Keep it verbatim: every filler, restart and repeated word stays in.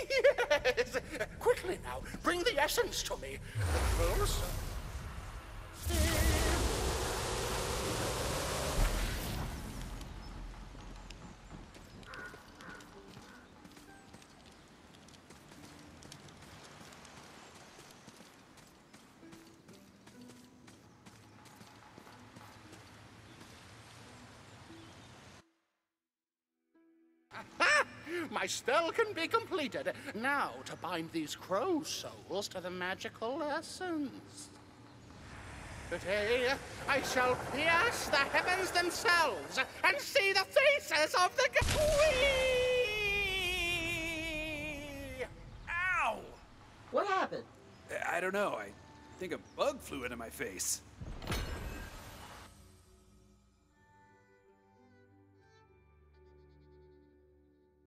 Yes! Quickly now, bring the essence to me. Close. Aha! My spell can be completed. Now to bind these crow souls to the magical essence. Today I shall pierce the heavens themselves and see the faces of the Whee! Ow! What happened? I don't know. I think a bug flew into my face.